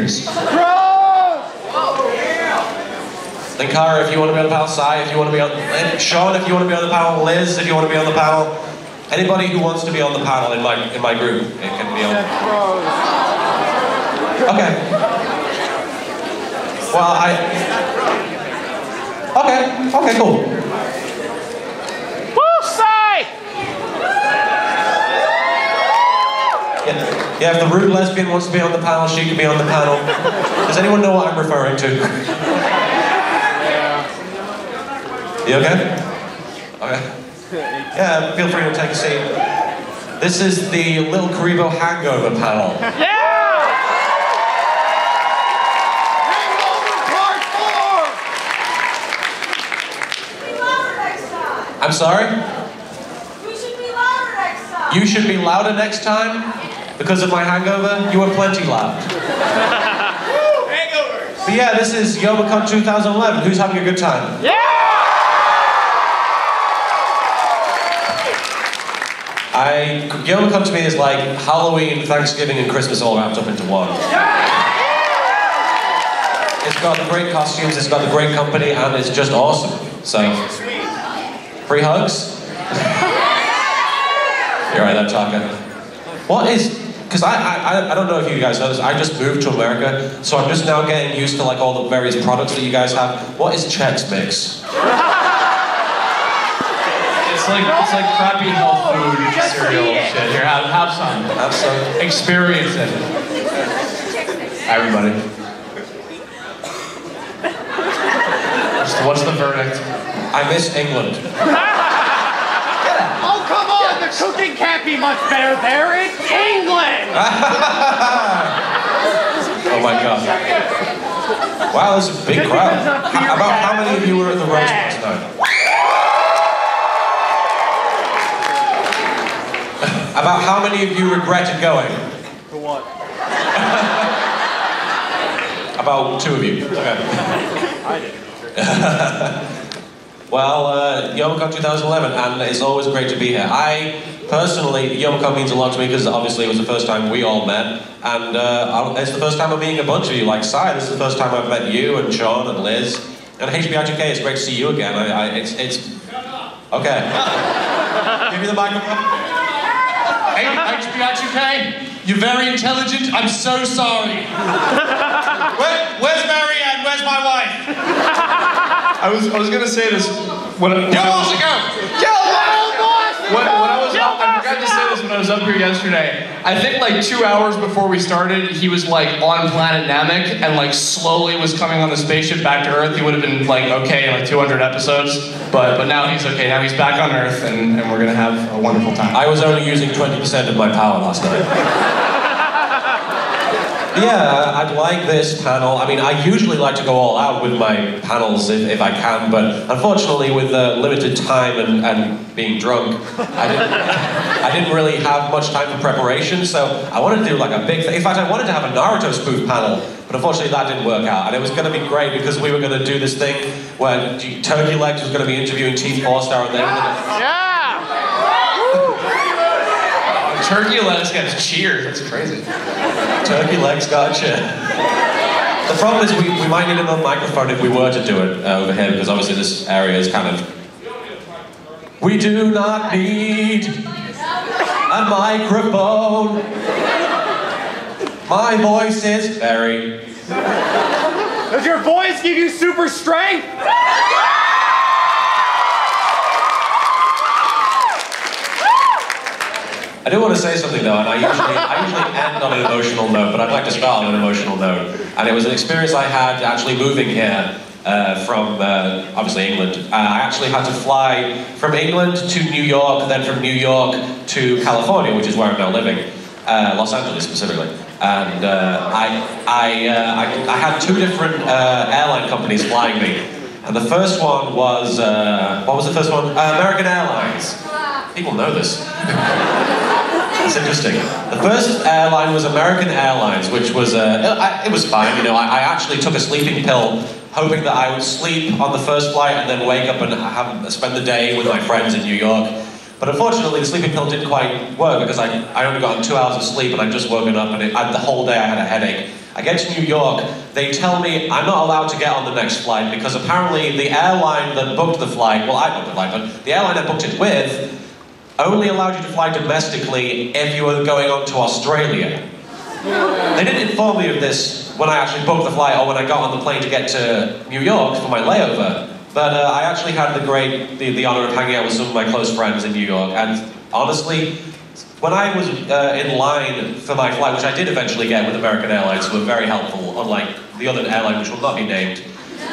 costumes. Then Cara, if you want to be on the panel, Sai, if you want to be on, Sean, if you want to be on the panel, Liz, if you want to be on the panel, anybody who wants to be on the panel in my group, it can be on. Okay. Well, Okay, cool. Woo, Sai! Yeah, if the rude lesbian wants to be on the panel, she can be on the panel. Does anyone know what I'm referring to? You okay? Okay. Yeah, feel free to take a seat. This is the Little Karibo Hangover panel. Yeah! I'm sorry? We should be louder next time. You should be louder next time? Because of my hangover? You were plenty loud. Hangovers! But yeah, this is YomoCon 2011. Who's having a good time? Yeah! YomoCon to me is like Halloween, Thanksgiving, and Christmas all wrapped up into one. It's got the great costumes, it's got the great company, and it's just awesome. So, free hugs? You're right, that talking. What is, because I don't know if you guys know this, I just moved to America, so I'm just now getting used to like all the various products that you guys have. What is Chex Mix? It's like crappy health food cereal shit. Here, have some. Have some. Experience it. Everybody. What's the verdict? I miss England. Oh, come on! The cooking can't be much better there. It's England! Oh my god. Wow, there's a big crowd. About how many of you were at the roast last night? About how many of you regretted going? For what? About 2 of you. Okay. I did. Well, YomoCon 2011, and it's always great to be here. I personally, YomoCon means a lot to me because obviously it was the first time we all met, and it's the first time I'm meeting a bunch of you. Like Sai, this is the first time I've met you and Sean and Liz and HBI2K. It's great to see you again. It's okay. Give me the microphone. Hey, HBI2K, you're very intelligent. I'm so sorry. Where's Marianne? Where's my wife? I was gonna say this when I forgot to say this when I was up here yesterday. I think like 2 hours before we started, he was like on planet Namek and like slowly was coming on the spaceship back to Earth. He would have been like okay in like 200 episodes, but now he's okay. Now he's back on Earth and we're gonna have a wonderful time. I was only using 20% of my power last night. Yeah, I'd like this panel. I mean, I usually like to go all out with my panels if I can, but unfortunately with limited time and being drunk, I didn't really have much time for preparation, so I wanted to do like a big thing. In fact, I wanted to have a Naruto spoof panel, but unfortunately that didn't work out. And it was going to be great because we were going to do this thing where Turkey Legs was going to be interviewing Team 4-Star and they were going to... Yeah! Turkey Legs gets cheers. That's crazy. Turkey Legs got cheer. The problem is we might need another microphone if we were to do it over here because obviously this area is kind of... We do not need a microphone. My voice is very... Does your voice give you super strength? I do want to say something though, and I usually end on an emotional note, but I'd like to start on an emotional note. And it was an experience I had actually moving here from obviously England. I actually had to fly from England to New York, then from New York to California, which is where I'm now living, Los Angeles specifically. And I had 2 different airline companies flying me. And the first one was, what was the first one? American Airlines. People know this. It's interesting. The first airline was American Airlines, which was, it was fine, you know, I actually took a sleeping pill, hoping that I would sleep on the first flight and then wake up and spend the day with my friends in New York. But unfortunately, the sleeping pill didn't quite work because I only got 2 hours of sleep and I'd just woken up and the whole day I had a headache. I get to New York, they tell me I'm not allowed to get on the next flight because apparently the airline that booked the flight, well, I booked the flight, but the airline I booked it with only allowed you to fly domestically if you were going on to Australia. They didn't inform me of this when I actually booked the flight or when I got on the plane to get to New York for my layover. But I actually had the honor of hanging out with some of my close friends in New York, and honestly, when I was in line for my flight, which I did eventually get with American Airlines, who were very helpful, unlike the other airline which will not be named,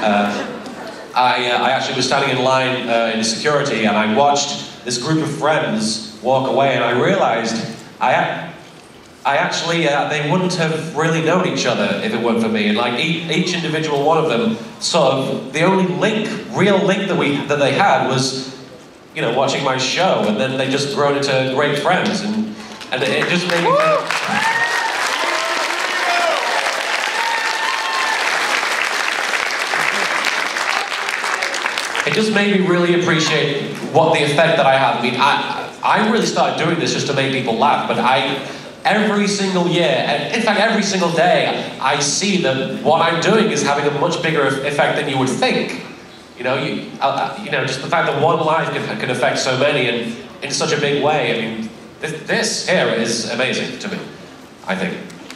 I actually was standing in line in security, and I watched this group of friends walk away, and I realized they wouldn't have really known each other if it weren't for me. And like each individual one of them, sort of the only real link that they had was, you know, watching my show, and then they just grown into great friends, and it just made me feel. It just made me really appreciate what the effect that I have. I mean, I really started doing this just to make people laugh, but every single year, and in fact every single day, I see that what I'm doing is having a much bigger effect than you would think. You know, just the fact that one life can affect so many and in such a big way. I mean, this here is amazing to me, I think.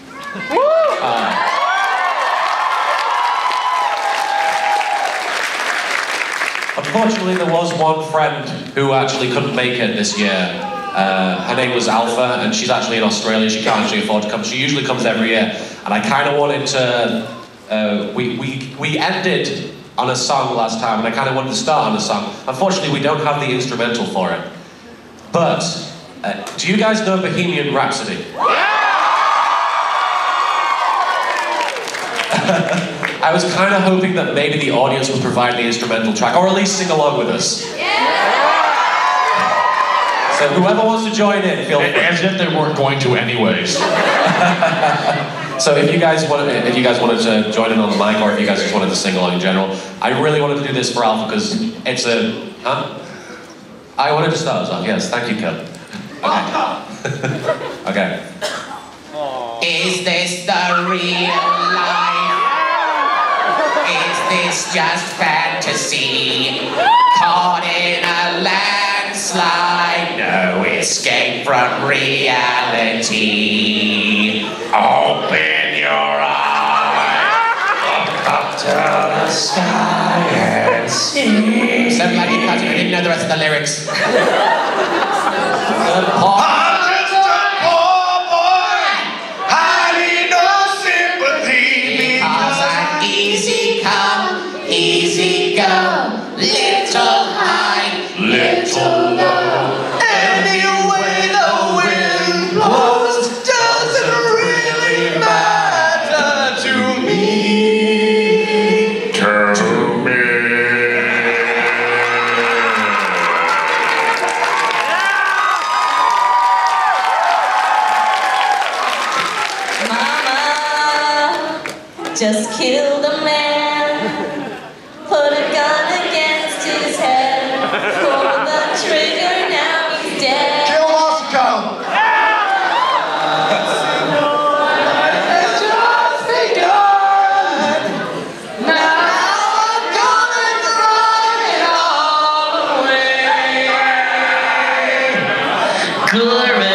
Unfortunately, there was one friend who actually couldn't make it this year. Her name was Alpha, and she's actually in Australia. She can't actually afford to come. She usually comes every year, and I kind of wanted to. We ended on a song last time, and I kind of wanted to start on a song. Unfortunately, we don't have the instrumental for it. But do you guys know Bohemian Rhapsody? I was kind of hoping that maybe the audience would provide the instrumental track, or at least sing along with us. So whoever wants to join in, feel free. As if they weren't going to anyways. So if you guys wanted to join in on the mic, or if you guys just wanted to sing along in general, I really wanted to do this for Alpha because it's a. I wanted to start us off. Yes, thank you, Kel. Okay. Okay. Is this the real life? Is this just fantasy? Caught in a landslide, no escape from reality. Open your eyes, look up to the sky and see. Sounded like you cut it, I didn't know the rest of the lyrics. Easy go, little high, little low. Any way the wind blows doesn't really matter to me. To me. Mama just killed a man. Put a gun against his head. Pull the trigger, now he's dead. Kill Moscow! It's just begun. Now I'm gonna throw it all away. Guru.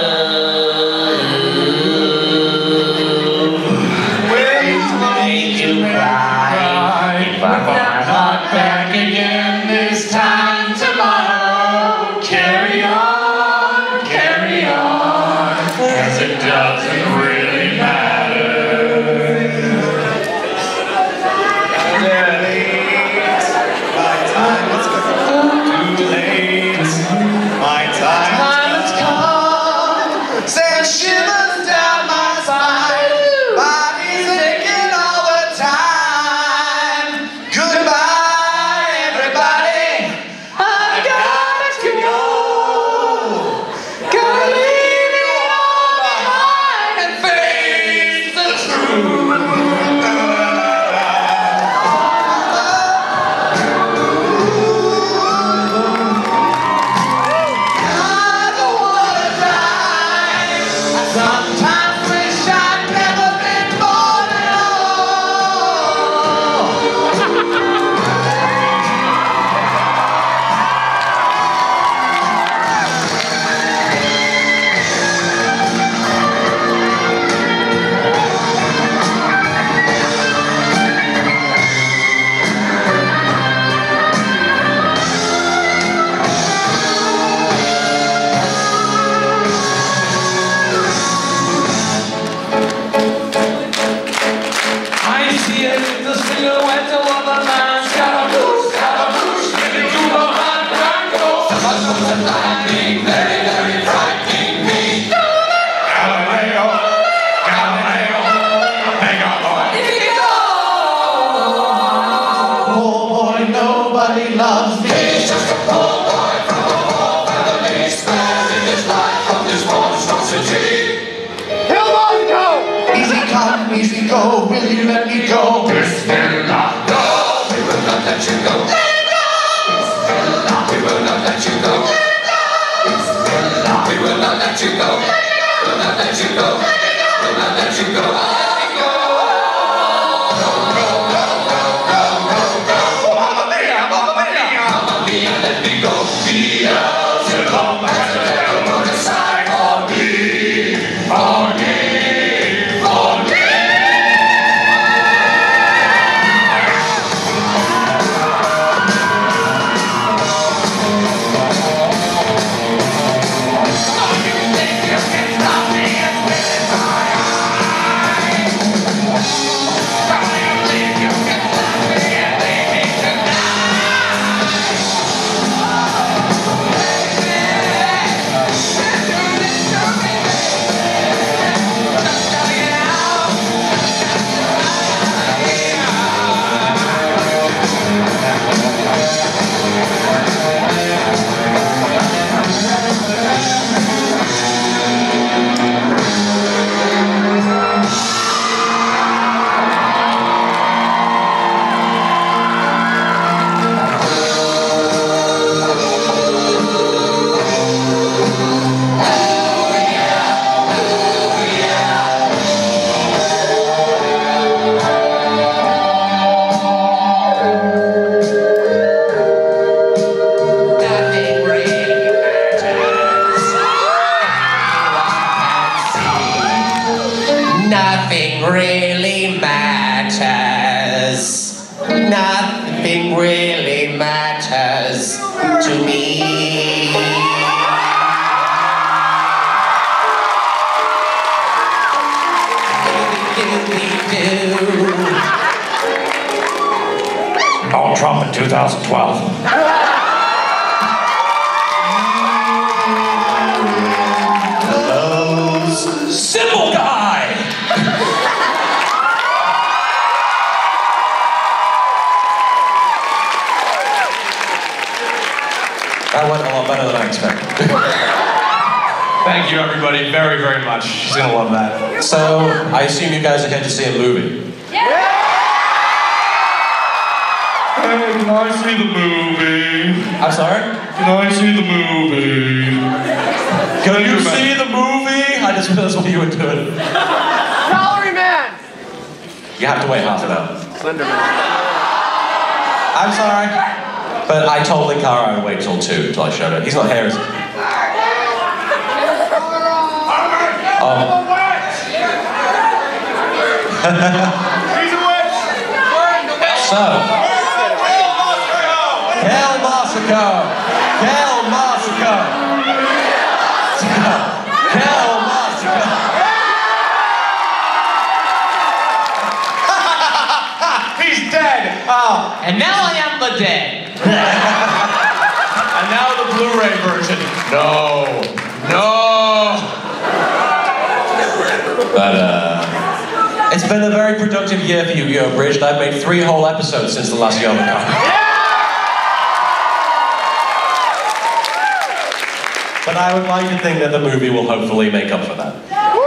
Will make you cry. If I'm not back again this time tomorrow. the silhouette of a man. Scaramouche, Scaramouche, give it to the man, Rango. Frightening, very, very frightening me. Galileo, Galileo, Megalo. Poor boy, nobody loves me. He's just a poor boy from a poor family, sparing his life from this monstrosity. Hilmongo! Easy come, easy go, will you let me go? Bismillah, no, we will not let you go. Let it go! Bismillah, we will not let you go. Let it go! Bismillah, we will not let you go. Let it go! We will not let you go. Let it go! We will not let you go. Let me go, Beelzebub has a devil put aside for me, for me, for me. So you think you can stop me and spit in my eyes? So you think you can stop me and leave me to die? Nothing really matters. Nothing really matters to me. Donald Trump in 2012. Simple guy! That went a lot better than I expected. Thank you, everybody, very, very much. She's gonna love that. So, I assume you guys are here to see a movie. Hey, can I see the movie? I'm sorry? Can I see the movie? Can you see the movie? I just realized what you were doing. Salary man! You have to wait half an hour. Slenderman. I'm sorry. But I told the car I would wait till 2 until I showed it. He's not here, is he? So, Kel Marsico! Kel Marsico! Kel Marsico! He's dead! Oh. And now I am the dead. And now the Blu-ray version. No. But, it's been a very productive year for Yu-Gi-Oh! Bridged. I've made 3 whole episodes since the last Youmacon. But I would like to think that the movie will hopefully make up for that.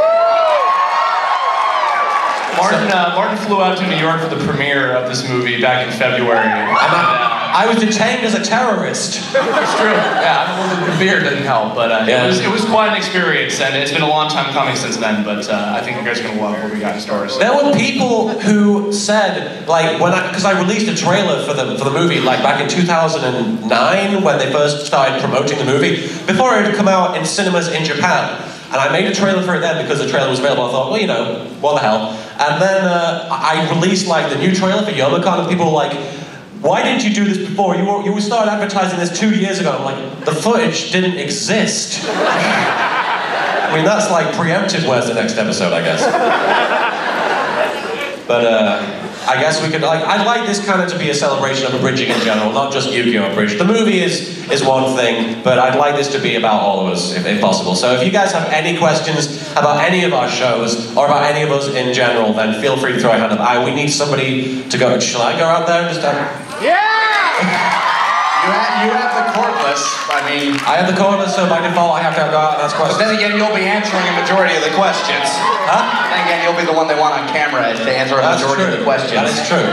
Martin flew out to New York for the premiere of this movie back in February. I was detained as a terrorist. It's true. Yeah, the beer didn't help, but it was quite an experience, and it's been a long time coming since then. But I think you guys are gonna love what we got in store. So. There were people who said, like, because I released a trailer for the movie, like back in 2009 when they first started promoting the movie, before it had come out in cinemas in Japan. And I made a trailer for it then because the trailer was available. I thought, well, you know, what the hell. And then I released like the new trailer for Youmacon, and people were like, why didn't you do this before? You started advertising this 2 years ago. I'm like, the footage didn't exist. I mean, that's like preemptive. Where's the next episode, I guess. But I guess we could, I'd like this kind of to be a celebration of abridging in general, not just Yu-Gi-Oh! Abridged. The movie is one thing, but I'd like this to be about all of us, if possible. So if you guys have any questions about any of our shows, or about any of us in general, then feel free to throw a hand up. We need somebody to go, shall I go out there and just... Yeah! You have the cordless, I mean... I have the cordless, so by default I have to go out and ask questions. But then again, you'll be answering a majority of the questions. Huh? Then again, you'll be the one they want on camera to answer a majority of the questions. That is true.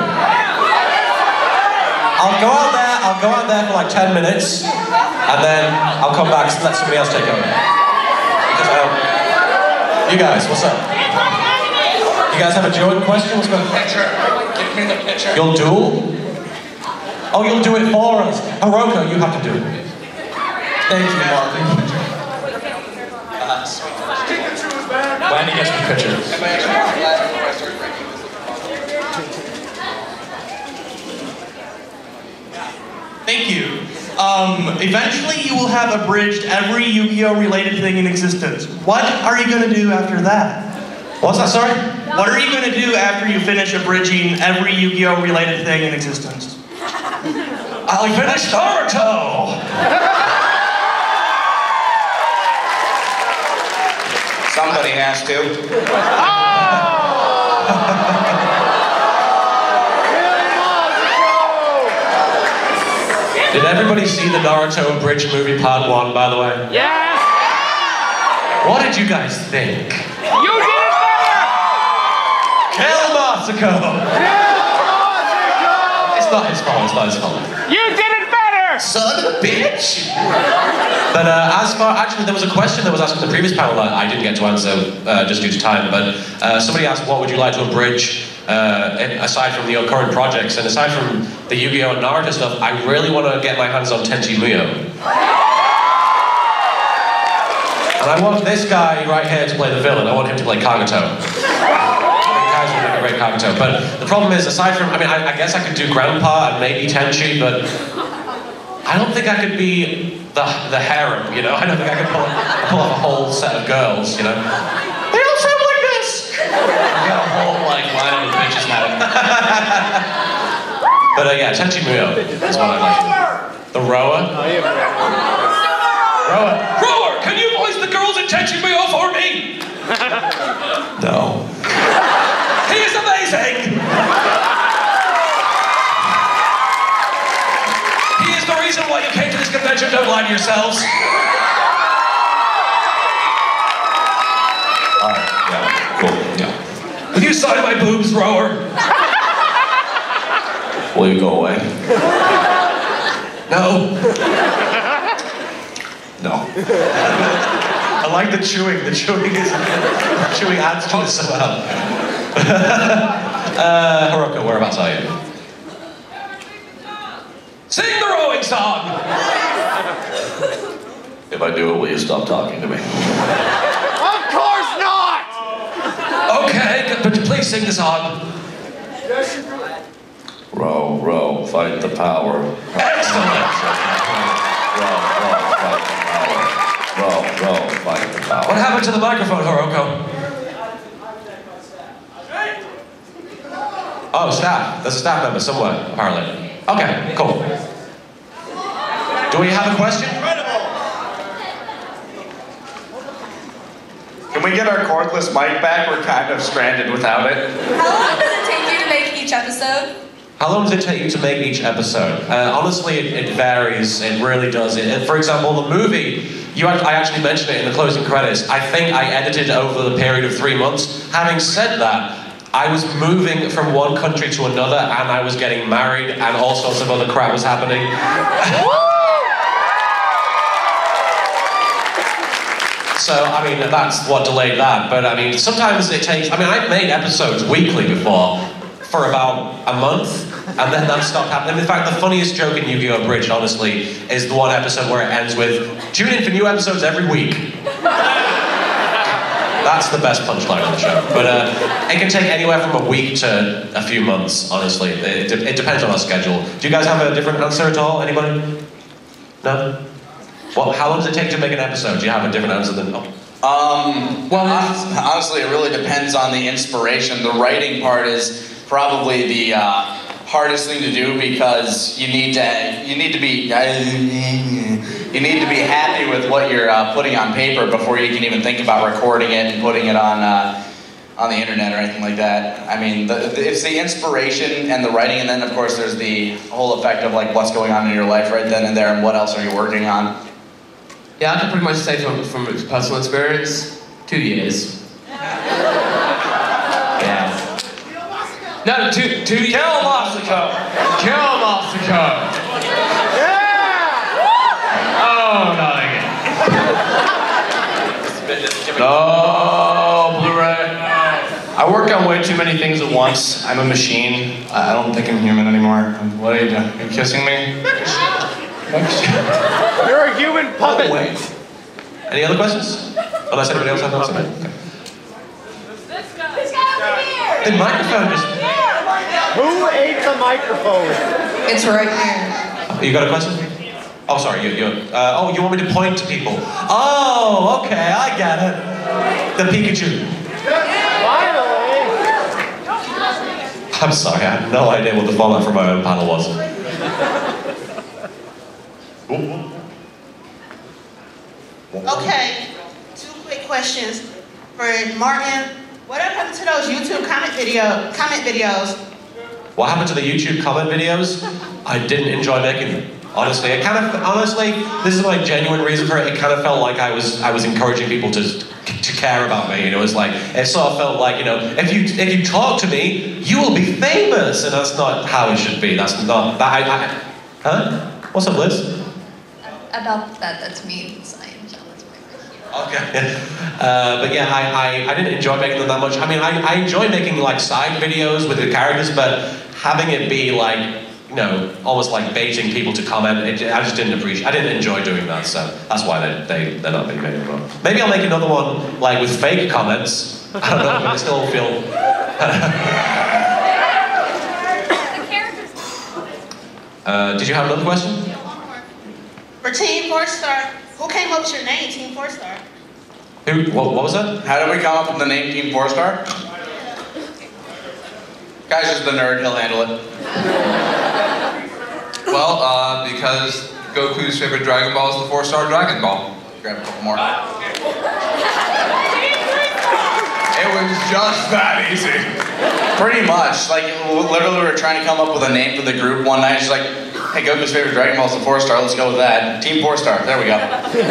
I'll go out there for like 10 minutes, and then I'll come back and let somebody else take over. Because you guys, what's up? You guys have a duel question? What's going on? Pitcher. Give me the pitcher. You'll duel? Oh, you'll do it for us. Hiroko, you have to do it. Thank you, Martin. Landy gets the picture. Thank you. Eventually you will have abridged every Yu-Gi-Oh! Related thing in existence. What are you going to do after that? What's that, sorry? What are you going to do after you finish abridging every Yu-Gi-Oh! Related thing in existence? I'll finish Naruto! Somebody has to. Did everybody see the Naruto Abridged movie part 1, by the way? Yes! What did you guys think? You did it better! Kill Matsuko! It's not his fault, it's not his fault. You did it better! Son of a bitch! But actually there was a question that was asked in the previous panel that I didn't get to answer just due to time, but somebody asked what would you like to abridge aside from your current projects, and aside from the Yu-Gi-Oh! and Naruto stuff, I really want to get my hands on Tenchi Muyo. And I want this guy right here to play the villain. I want him to play Kagato. I think Kai's will make a great Kagato. But the problem is, aside from, I guess I could do Grandpa and maybe Tenchi, but I don't think I could be the harem, you know? I don't think I could pull off a whole set of girls, you know? They all sound like this! I got a whole line of bitches now. But yeah, Tenchi Muyo is what I'd like to do. The rower? Rower, can you voice the girls in Tenchi Muyo for me? No. He is amazing! He is the reason why you came to this convention, don't lie to yourselves. Alright, yeah, cool, yeah. Will you sign my boobs, Rower? Will you go away? No. No. I like the chewing. The chewing adds to this so well. Hiroko, whereabouts are you? Sing the rowing song! If I do it, will you stop talking to me? Of course not! Okay, but please sing the song. Row, row, fight the power. Excellent! Row, fight the power. Row, fight the power. What happened to the microphone, Hiroko? Oh, staff. There's a staff member somewhere, apparently. Okay, cool. Do we have a question? Can we get our cordless mic back? We're kind of stranded without it. How long does it take you to make each episode? How long does it take you to make each episode? Honestly, it varies. It really does. For example, the movie, I actually mentioned it in the closing credits. I think I edited over the period of 3 months. Having said that, I was moving from one country to another, and I was getting married, and all sorts of other crap was happening. So, I mean, that's what delayed that. But, I mean, sometimes it takes... I've made episodes weekly before, for about a month, and then that stopped happening. In fact, the funniest joke in Yu-Gi-Oh! Abridged, honestly, is the one episode where it ends with, tune in for new episodes every week. That's the best punchline of the show. But it can take anywhere from a week to a few months, honestly. It depends on our schedule. Do you guys have a different answer at all? Anybody? No? Well, how long does it take to make an episode? Do you have a different answer than... Well, honestly, it really depends on the inspiration. The writing part is probably the hardest thing to do because you need to be happy with what you're putting on paper before you can even think about recording it and putting it on the internet or anything like that. I mean, it's the inspiration and the writing, and then of course there's the whole effect of like what's going on in your life right then and there, and what else are you working on. Yeah, I can pretty much say from personal experience, 2 years. Yeah. No, 2 years. Kill Mossico! Kill Mossico! Yeah! Oh, not again. No, Blu-ray. I work on way too many things at once. I'm a machine. I don't think I'm human anymore. What are you doing? Are you kissing me? You're a human puppet. Wait. Any other questions? Unless anybody else has something. Okay. This guy over here. The microphone just... Who ate the microphone? It's right here. You got a question? Oh, sorry. You want me to point to people? Oh, okay. I get it. The Pikachu. Finally. I'm sorry. I had no idea what the fallout from my own panel was. Okay, 2 quick questions for Martin. What happened to those YouTube comment videos? What happened to the YouTube comment videos? I didn't enjoy making them. Honestly, this is my genuine reason for it. It kind of felt like I was encouraging people to care about me. You know, it sort of felt like, you know, if you talk to me, you will be famous, and that's not how it should be. That's not that. Huh? What's up, Liz? About that's me. Okay. But yeah, I didn't enjoy making them that much. I mean, I enjoy making like side videos with the characters, but having it be like, you know, almost like baiting people to comment, I just didn't appreciate. I didn't enjoy doing that, so that's why they're not being made anymore. Maybe I'll make another one like with fake comments. I don't know, but I still feel. Did you have another question? For Team 4-Star, who came up with your name, Team 4-Star? Who? What was that? How did we come up with the name Team 4-Star? Guy's just the nerd, he'll handle it. Well, because Goku's favorite Dragon Ball is the 4-Star Dragon Ball. Grab a couple more. It was just that easy. Pretty much. Like, literally we were trying to come up with a name for the group one night. She's like, hey, Goku's favorite Dragon Ball is the 4-Star, let's go with that. Team 4-Star, there we go.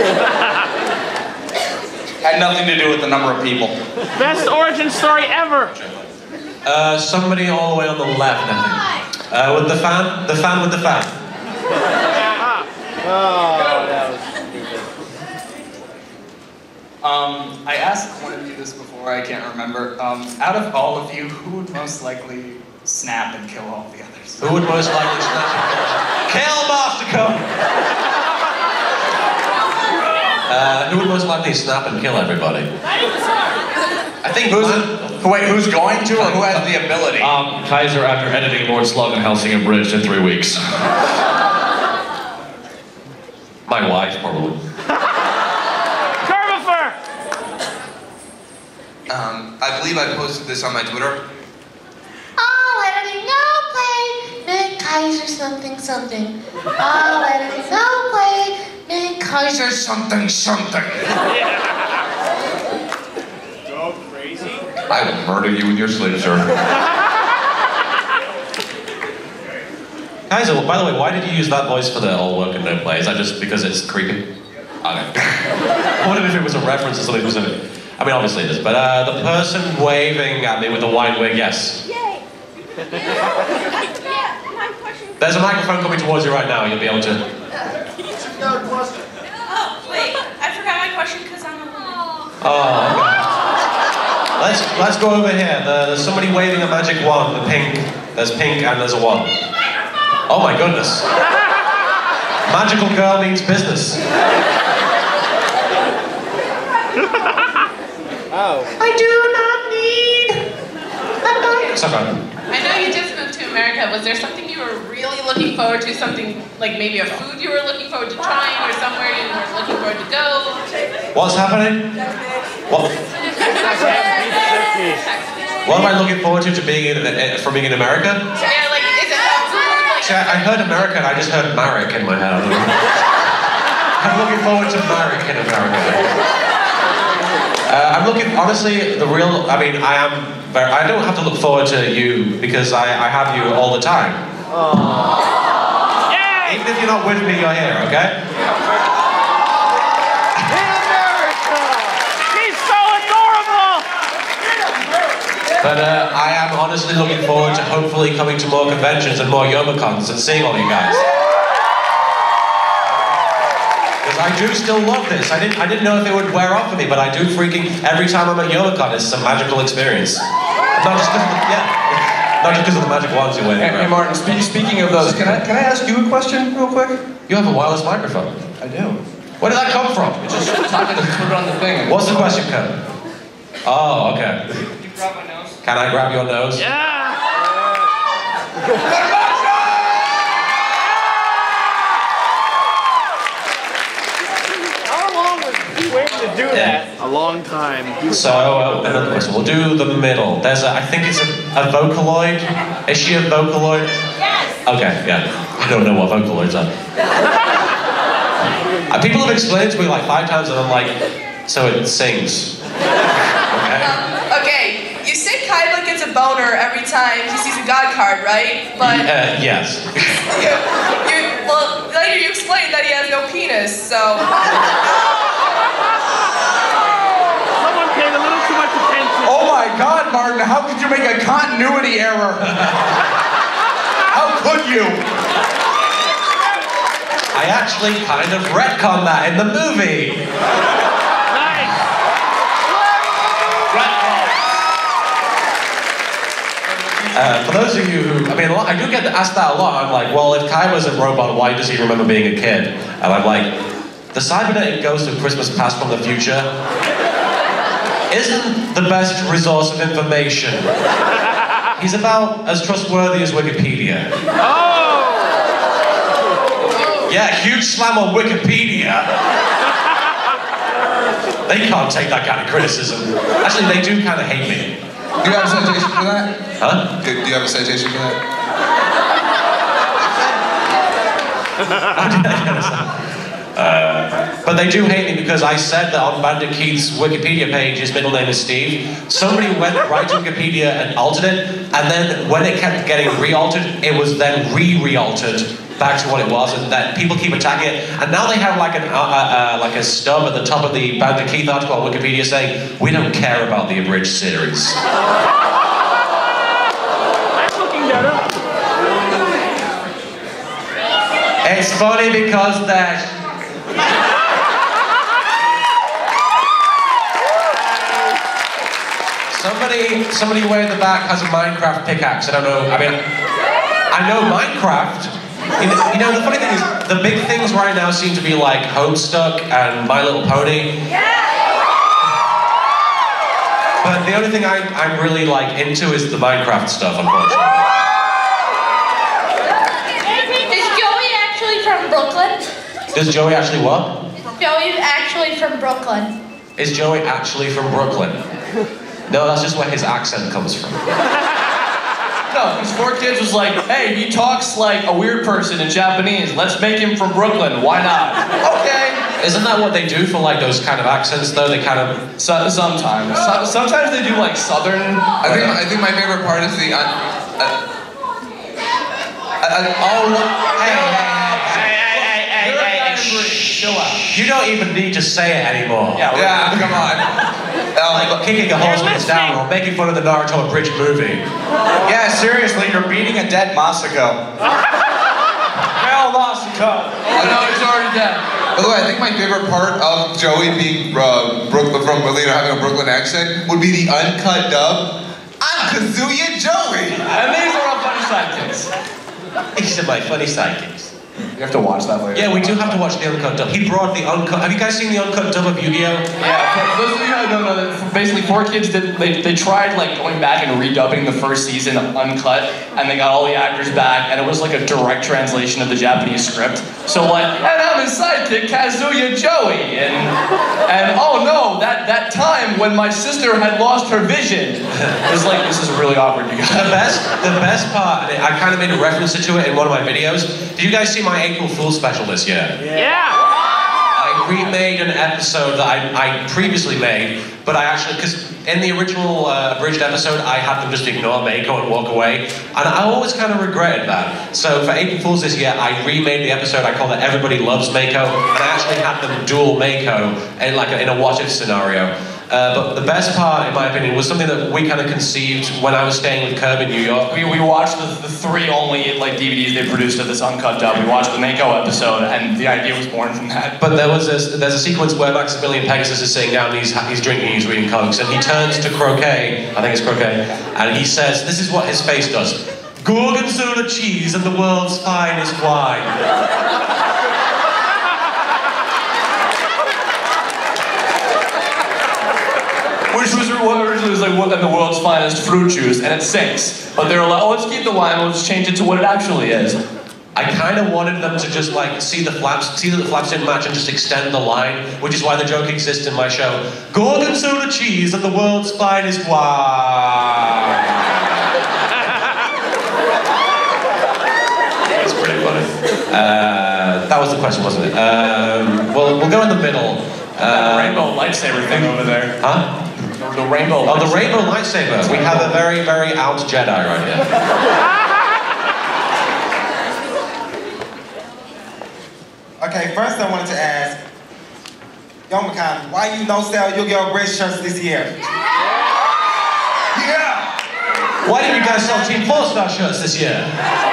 Had nothing to do with the number of people. Best origin story ever. Somebody all the way on the left, I think. With the fan with the fan. Oh, that was stupid. I asked one of you this before, I can't remember. Out of all of you, who would most likely snap and kill all the others? Who would most likely snap and kill? Kill Mostico! Who would most likely snap and kill everybody? I think who's going to, or who has the ability? Kaiser after editing Lord Slug and Helsing Abridged in 3 weeks. My wife, probably. Carvifer! I believe I posted this on my Twitter. All editing, no play. Nick Kaiser something something. All editing, no play. Nick Kaiser something something. Go crazy. I will murder you in your sleep, sir. Guys, by the way, why did you use that voice for the all work and no play? Is that just because it's creepy? Okay. I wondered if it was a reference to something specific. I mean, obviously it is, but the person waving at me with the wide wig, yes. Yay! Yeah, my question. There's a microphone coming towards you right now, you'll be able to... Oh, wait, I forgot my question because I'm a woman. Oh, okay. Let's go over here. There's somebody waving a magic wand, the pink. There's pink and there's a wand. Oh my goodness. Magical girl means business. Oh. I do not need a Sorry. I know you just moved to America. Was there something you were really looking forward to? Something like maybe a food you were looking forward to trying, or somewhere you were looking forward to go? What's happening? What? What am I looking forward to being in America? Yeah, like, is it a food? Like, See, I heard America and I just heard Marek in my head. I'm looking forward to Marek in America. I'm looking, honestly, I don't have to look forward to you because I have you all the time. Yay! Even if you're not with me, you're here, okay? But I am honestly looking forward to hopefully coming to more conventions and more Yomicons and seeing all you guys. Because I do still love this. I didn't know if it would wear off for me, but I do freaking, every time I'm at Yomicon, it's a magical experience. Not just because of the, not just because of the magic wands you wear. Hey Martin, speaking of those, can I ask you a question real quick? You have a wireless microphone. I do. Where did that come from? It's just talking to put it on the thing. What's the question, Kevin? Oh, okay. Can you grab my nose? Can I grab your nose? Yeah! How long was he waiting to do that? A long time. So, another question. We'll do the middle. There's I think it's a Vocaloid. Is she a Vocaloid? Yes! Okay, yeah. I don't know what Vocaloids are. People have explained to me like 5 times and I'm like, so it sings. Okay, you said Kaiba gets a boner every time he sees a god card, right? But yes. well, later you explained that he has no penis, so. Someone paid a little too much attention. Oh my God, Martin! How could you make a continuity error? How could you? I actually kind of retconned that in the movie. Nice. For those of you who, I do get asked that a lot. I'm like, well, if Kai was a robot, why does he remember being a kid? And I'm like, the cybernetic ghost of Christmas Past from the future isn't the best resource of information. He's about as trustworthy as Wikipedia. Oh! Yeah, huge slam on Wikipedia. They can't take that kind of criticism. Actually, they do kind of hate me. Do you have a citation for that? Huh? Do you have a citation for that? But they do hate me because I said that on Bandit Keith's Wikipedia page his middle name is Steve. Somebody went right to Wikipedia and altered it, and then when it kept getting re-altered, it was then re-altered back to what it was, and that people keep attacking it. And now they have like a stub at the top of the Bandit Keith article on Wikipedia saying, "We don't care about the abridged series." That's looking better. It's funny because that. Somebody way in the back has a Minecraft pickaxe. I don't know. I know Minecraft. You know, the funny thing is, the big things right now seem to be like Homestuck and My Little Pony. But the only thing I'm really like into is the Minecraft stuff, unfortunately. Is Joey actually from Brooklyn? Does Joey actually what? Joey's actually from Brooklyn. Is Joey actually from Brooklyn? No, that's just where his accent comes from. No, because 4Kids was like, hey, he talks like a weird person in Japanese. Let's make him from Brooklyn. Why not? Okay. Isn't that what they do for like those kind of accents though? They kind of... Sometimes. Sometimes they do like southern... I think my favorite part is the... Chill out. You don't even need to say it anymore. Yeah, come on. Like kicking a horseman's down or making fun of the Naruto abridged movie. Yeah, seriously, you're beating a dead Masako. Hell, Masako. Oh no, he's already dead. By the way, I think my favorite part of Joey being Brooklyn from Berlin or having a Brooklyn accent would be the uncut dub. I'm Kazuya Joey. And these are our funny sidekicks. These are my funny sidekicks. You have to watch that later. Yeah, we do have to watch the uncut dub. He brought the uncut. Have you guys seen the uncut dub of Yu-Gi-Oh? Yeah, for those of you who don't know, basically 4Kids they tried like going back and redubbing the first season of Uncut, and they got all the actors back, and it was like a direct translation of the Japanese script. So like, and I'm his sidekick Kazuya Joey, and oh no, that time when my sister had lost her vision. It was like, this is really awkward, you guys. The best part, I kind of made a reference to it in one of my videos. Did you guys see my April Fool's special this year? Yeah! I remade an episode that I previously made, but I actually, because in the original abridged episode, I had them just ignore Mako and walk away, and I always kind of regretted that. So for April Fool's this year, I remade the episode, I called it Everybody Loves Mako, and I actually had them duel Mako in a what-if scenario. But the best part, in my opinion, was something that we kind of conceived when I was staying with Curb in New York. We watched the three only like DVDs they produced of this uncut dub. We watched the Mako episode, and the idea was born from that. But there's a sequence where Maximilian Pegasus is sitting down, and he's drinking, he's reading comics, and he turns to Croquet, I think it's Croquet, and he says, this is what his face does: Gorgonzola cheese and the world's finest wine. Which was originally was like, what in the world's finest fruit juice, and it sinks. But they were like, oh, let's keep the line, let's change it to what it actually is. I kind of wanted them to just like see that the flaps didn't match and just extend the line, which is why the joke exists in my show. Gorgonzola cheese and the world's finest wine. That's pretty funny. That was the question, wasn't it? Well, we'll go in the middle. The rainbow lightsaber thing over there. Huh? The rainbow. Oh, the rainbow lightsaber. We have a very, very out Jedi right here. Okay, first I wanted to ask, Yomakan, why you no sell Yu-Gi-Oh! Bridge shirts this year? Yeah! Why didn't you guys sell Team 4-Star shirts this year?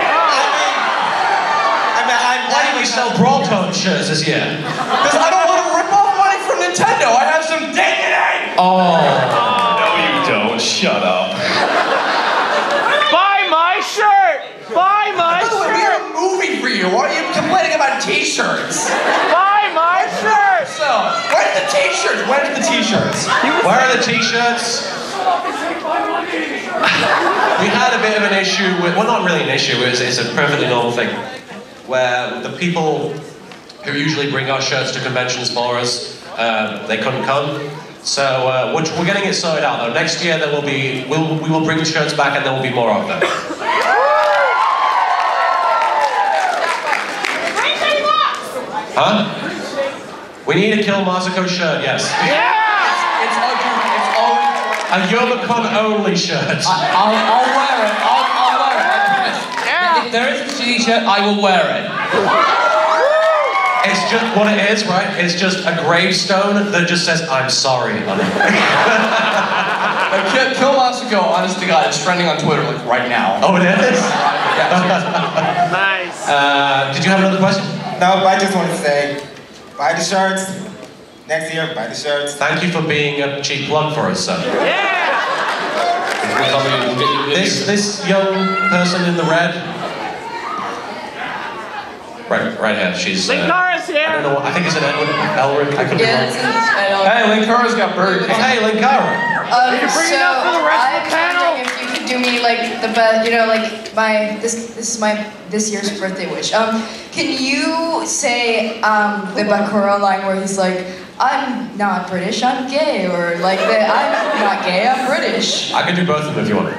Why didn't we sell Brawl Tone shirts this year? Because I don't want to rip off money from Nintendo. I have some dignity. Oh. No, you don't. Shut up. Buy my shirt! Buy my shirt! We have a movie for you. Why are you complaining about t-shirts? Buy my shirt! So, where's the t-shirts? Where's the t-shirts? Where are the t-shirts? We had a bit of an issue with, well, not really an issue, it's a perfectly normal thing, where the people who usually bring our shirts to conventions for us, they couldn't come. So we're getting it sorted out though. Next year there will be, we will bring the shirts back and there will be more of them. Huh? We need a Kill Marzuko shirt, yes. Yeah! A Yomakon only shirt. I'll wear it. I'll wear it. I promise. Yeah. If there is a t-shirt, I will wear it. It's just what it is, right? It's just a gravestone that just says, I'm sorry on it. Kill Marzuko, honest to God, it's trending on Twitter like right now. Oh, it is? Yeah, nice. Did you have another question? No, but I just wanted to say, buy the shirts. Next year, buy the shirts. Thank you for being a cheap plug for us, sir. Yeah! This young person in the red. Right here. She's. Linkara's here. I don't know. I think it's an Edward Elric. I could be Yeah, wrong. it's Hey, Linkara's got Burger King. Hey, Linkara. Did you bring it up for the rest of the panel? I'm wondering if you could do me like the best, you know, like this year's birthday wish. Can you say the Bakura line where he's like, I'm not British, I'm gay, or like I'm not gay, I'm British. I can do both of them if you want.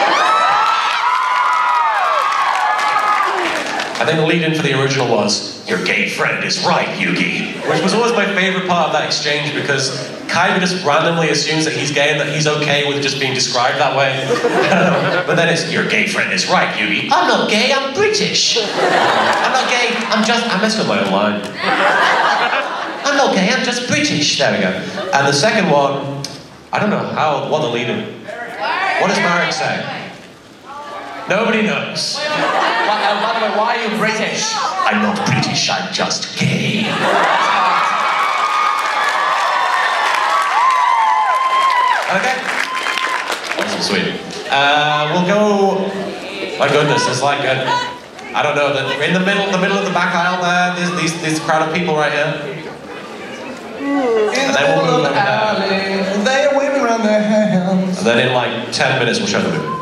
I think the lead-in for the original was, your gay friend is right, Yugi. Which was always my favorite part of that exchange because Kaiba just randomly assumes that he's gay and that he's okay with just being described that way. But then it's, your gay friend is right, Yugi. I'm not gay, I'm British. I'm not gay, I messed up my own line. I'm not gay, I'm just British. There we go. And the second one, I don't know what the lead-in. What does Marek say? Nobody knows. By the way, why are you British? I'm not British, I'm just gay. Okay. Nice and sweet. We'll go... My goodness, there's like I don't know. In the middle of the back aisle there, there's this crowd of people right here. In the middle of the alley, they are waving around their hands. And then in like 10 minutes, we'll show the movie.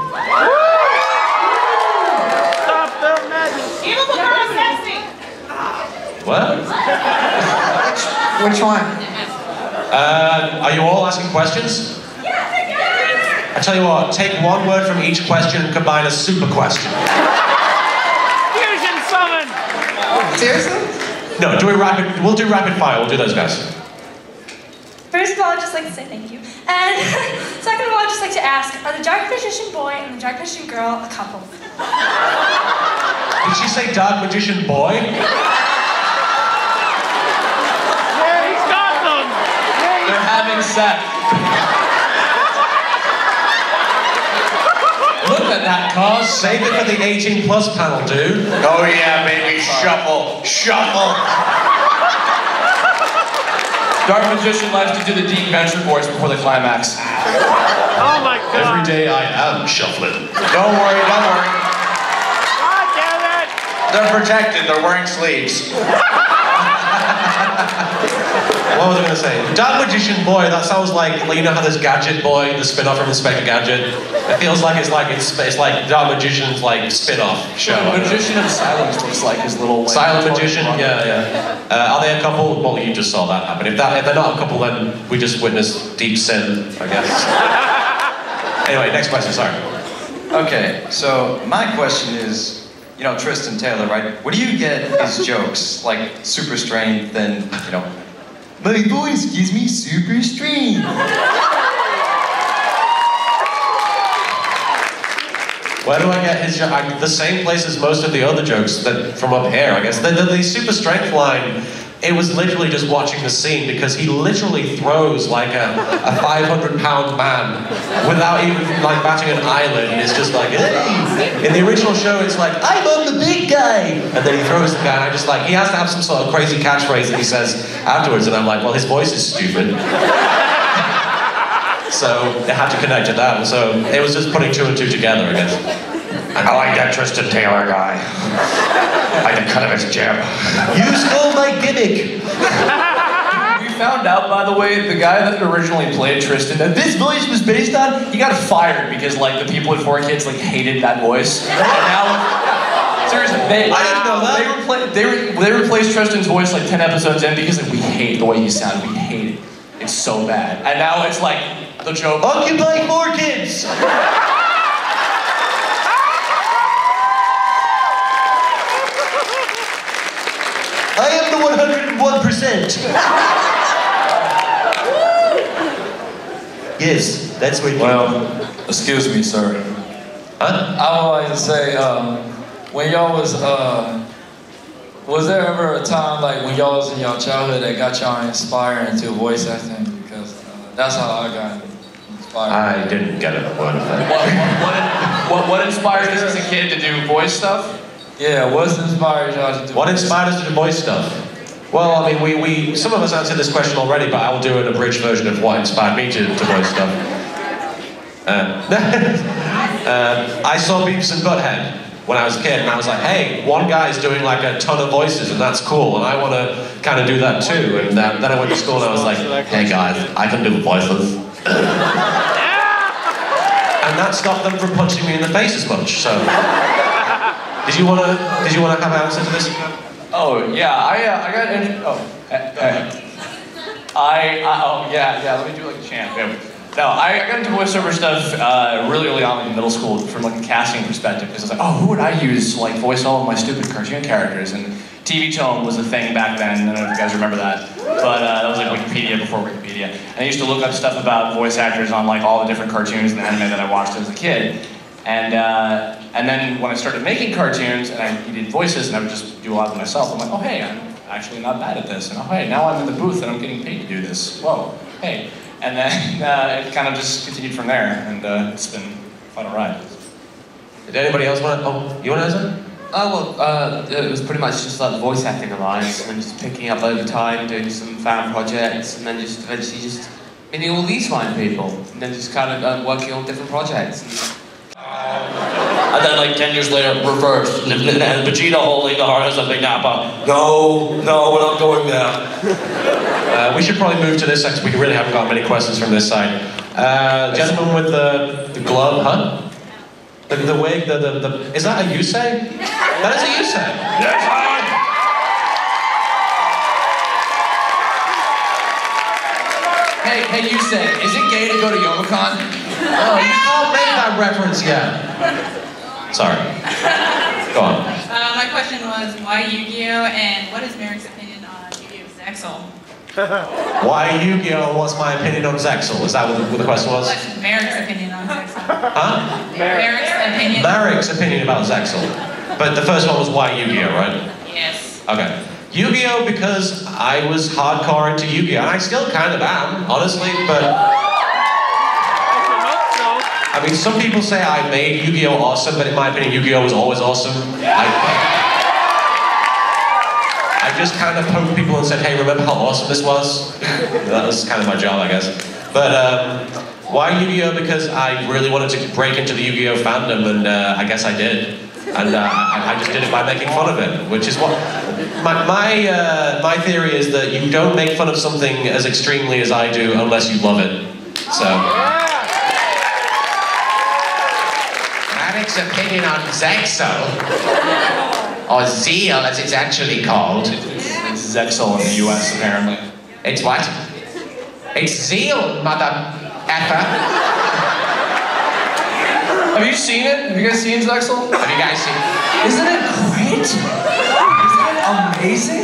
Stop the magic. Evil girl sexy. What? Which one? Are you all asking questions? I tell you what, take one word from each question and combine a super question. Fusion summon. Seriously? No, we'll do rapid fire, we'll do those guys. First of all, I'd just like to say thank you. And second of all, I'd just like to ask, are the Dark Magician boy and the Dark Magician girl a couple? Did she say Dark Magician boy? Yeah, he's got them. They're having sex. Look at that car, save it for the 18 plus panel, dude. Oh yeah, baby, shuffle, shuffle. Dark Magician likes to do the deep venture voice before the climax. Oh my God. Every day I am shuffling. Don't worry, don't worry. God damn it. They're protected, they're wearing sleeves. What was I going to say? Dark Magician boy, that sounds like you know how there's Gadget Boy, the spin-off from Inspector Gadget? It feels like it's like Dark Magician's like spin-off show. Magician of Silence looks like his little... Like, Silent Magician, yeah. Are they a couple? Well, you just saw that happen. If they're not a couple, then we just witnessed deep sin, I guess. Anyway, next question, sorry. Okay, so my question is, you know, Tristan Taylor, right? What do you get his jokes? Like, super strength and, you know, my voice gives me super strength. Where do I get his joke? The same place as most of the other jokes that from up here, I guess. The super strength line, it was literally just watching the scene because he literally throws like a 500-pound man without even like batting an eyelid. And it's just like, hey! In the original show, it's like, I'm on the big guy! And then he throws the guy, and I just like, he has to have some sort of crazy catchphrase that he says afterwards, and I'm like, well, his voice is stupid. So it had to connect to that, and so it was just putting two and two together, I guess. I like that Tristan Taylor guy. I like the cut of his jib. You stole my gimmick! We found out, by the way, the guy that originally played Tristan, that this voice was based on, he got fired because like the people at 4Kids like hated that voice. And now, seriously, I didn't know that. They replaced Tristan's voice like 10 episodes in because like, we hate the way he sounded. We hate it. It's so bad. And now it's like the joke. Occupy 4Kids! I am the 101%. Yes, that's what you... Well, excuse me, sir. Huh? I would like to say, when y'all was there ever a time like when y'all was in your childhood that got y'all inspired into voice acting? Because that's how I got inspired. I didn't get a word of that. What inspired us as a kid to do voice stuff? Yeah, what's inspired y'all to do? What inspired us to do voice stuff? Well, I mean, we some of us answered this question already, but I will do an abridged version of what inspired me to voice stuff. I saw Beavis and Butthead when I was a kid, and I was like, hey, one guy's doing like a ton of voices, and that's cool, and I want to kind of do that too. And then I went to school, and I was like, hey guys, I can do voices. And that stopped them from punching me in the face as much. So, did you wanna have an answer to this? Oh yeah, I got in. Yeah. Let me do like a chant. Yeah. No, I got into voiceover stuff really early on in middle school from like a casting perspective because I was like, oh, who would I use to like voice all of my stupid cartoon characters? And TV Tone was a thing back then. I don't know if you guys remember that, but that was like Wikipedia before Wikipedia. And I used to look up stuff about voice actors on like all the different cartoons and anime that I watched as a kid. And then when I started making cartoons and I needed voices and I would just do a lot of them myself, I'm like, oh hey, I'm actually not bad at this. And oh hey, now I'm in the booth and I'm getting paid to do this. Whoa, hey. And then it kind of just continued from there, and it's been a fun ride. Did anybody else want to? Oh, you want to answer? It was pretty much just like the voice acting alliance, and then just picking up over time, doing some fan projects, and then just eventually just meeting all these fine people, and then just kind of working on different projects. And then like 10 years later, reversed. And Vegeta holding the heart as a big nappa. No, we're not going there. We should probably move to this section. We really haven't got many questions from this side. Gentleman with the glove, huh? The wig, is that a Yusei? That is a Yusei. Yes, Hey, Yusei, is it gay to go to Youmacon? Oh, you can't make that reference yet. Sorry. Go on. My question was, why Yu-Gi-Oh! And what is Merrick's opinion on Yu-Gi-Oh! Zexal? Why Yu-Gi-Oh! What's my opinion on Zexal? Is that what the question was? What's Merrick's opinion on Zexal? Huh? Merrick's opinion. Marik's opinion about Zexal. But the first one was why Yu-Gi-Oh!, right? Yes. Okay. Yu-Gi-Oh! Because I was hardcore into Yu-Gi-Oh! And I still kind of am, honestly, but... I mean, some people say I made Yu-Gi-Oh! Awesome, but in my opinion, Yu-Gi-Oh! was always awesome. I just kind of poked people and said, hey, remember how awesome this was? That was kind of my job, I guess. But why Yu-Gi-Oh! Because I really wanted to break into the Yu-Gi-Oh! fandom, and I guess I did. And I just did it by making fun of it, which is what... My theory is that you don't make fun of something as extremely as I do unless you love it. So... Marik's opinion on Zexal, or Zeal as it's actually called. It's Zexal in the US, apparently. It's what? It's Zeal, mother effer. Have you seen it? Have you guys seen Zexal? Have you guys seen it? Isn't it great? Isn't it amazing?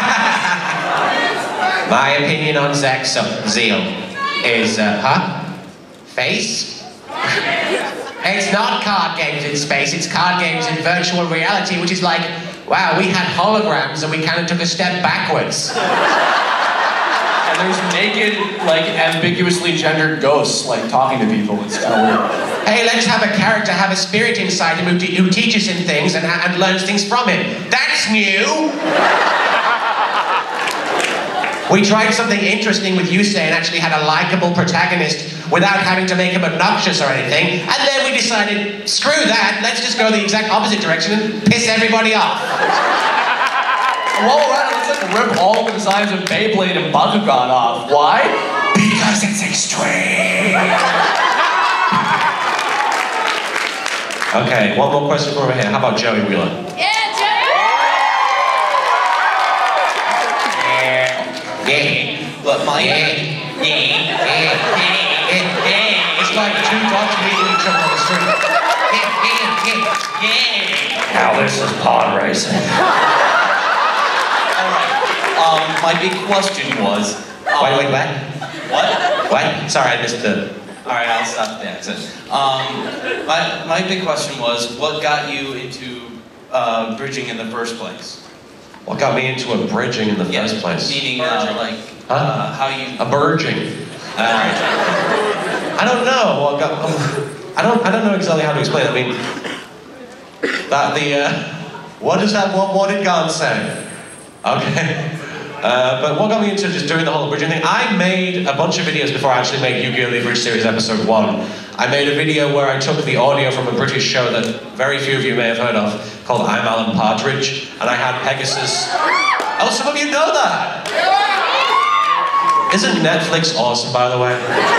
My opinion on Zexal, Zeal, is, face? It's not card games in space, it's card games in virtual reality, which is like, wow, we had holograms and we kind of took a step backwards. And there's naked, like, ambiguously gendered ghosts, like, talking to people. It's kind of weird. Hey, let's have a character, have a spirit inside him who teaches him things and learns things from him. That's new! We tried something interesting with Yusei and actually had a likable protagonist without having to make him obnoxious or anything. And then we decided, screw that, let's just go the exact opposite direction and piss everybody off. While we're at it, let's like rip all the designs of Beyblade and Bakugan off. Why? Because it's extreme. Okay, one more question from over here. How about Joey Wheeler? Yeah, Joey! Look, it's like two dogs meeting each other on the street. Now this is pod racing. Alright, my big question was... Wait, what? What? What? Sorry, I missed the... Alright, I'll stop the accent. My big question was, what got you into bridging in the first place? What got me into a bridging in the first place? Meaning, how you... A burging. I don't know. What got, I don't know exactly how to explain it. I mean, what did God say? Okay. But what got me into just doing the whole bridging thing? I made a bunch of videos before I actually made Yu-Gi-Oh! The Abridged Series Episode 1. I made a video where I took the audio from a British show that very few of you may have heard of, called I'm Alan Partridge, and I had Pegasus. Oh, some of you know that! Isn't Netflix awesome, by the way?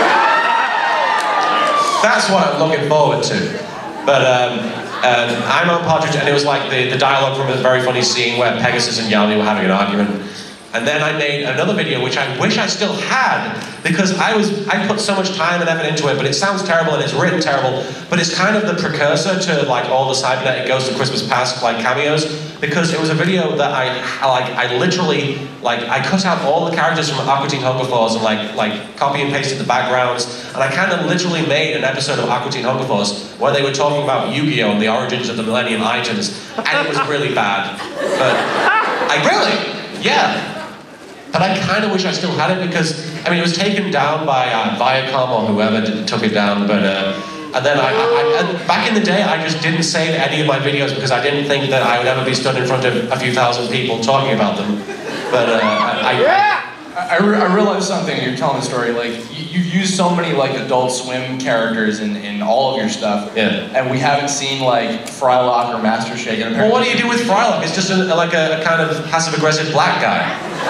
That's what I'm looking forward to. But I'm Alan Partridge, and it was like the dialogue from a very funny scene where Pegasus and Yanni were having an argument. And then I made another video, which I wish I still had, because I put so much time and effort into it, but it sounds terrible and it's written terrible, but it's kind of the precursor to like all the Cybernetic Ghost of Christmas Past like cameos, because it was a video that I literally, I cut out all the characters from Aqua Teen Hunger Force and like copy and pasted the backgrounds, and I kind of literally made an episode of Aqua Teen Hunger Force where they were talking about Yu-Gi-Oh! And the origins of the Millennium Items, and it was really bad. But really? Yeah. But I kind of wish I still had it because, I mean, it was taken down by Viacom or whoever took it down, but, and then back in the day, I just didn't save any of my videos because I didn't think that I would ever be stood in front of a few thousand people talking about them. But I realized something. You're telling the story. Like you've used so many like Adult Swim characters in all of your stuff. Yeah. And we haven't seen like Frylock or Master Shake. Well, what do you do with Frylock? It's just like a kind of passive-aggressive black guy.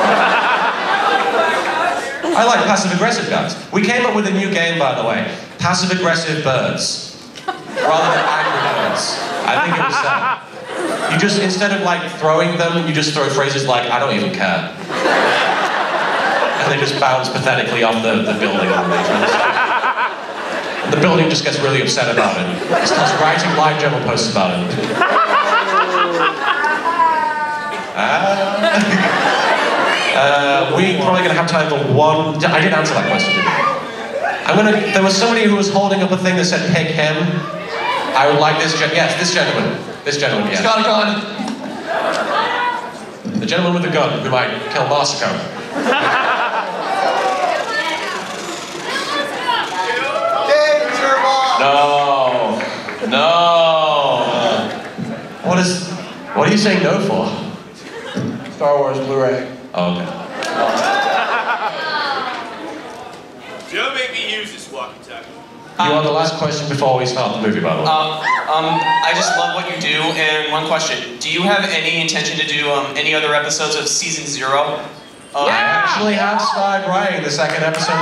I like passive-aggressive guys. We came up with a new game, by the way. Passive-aggressive birds. Rather than angry birds. I think it was that. You just, instead of like throwing them, you just throw phrases like, I don't even care. And they just bounce pathetically off the building. And the building just gets really upset about it. It starts writing live journal posts about it. We're probably going to have time for one. I didn't answer that question, did I? There was somebody who was holding up a thing that said pick him. I would like this this gentleman. This gentleman, yes. He's got a gun. The gentleman with the gun who might kill Marsico. No. What are you saying no for? Star Wars Blu-ray. Oh, okay. Don't make me use this walkie-talkie. You want the last question before we start the movie, by the way? I just love what you do, and one question. Do you have any intention to do any other episodes of Season 0? I actually have started writing the second episode.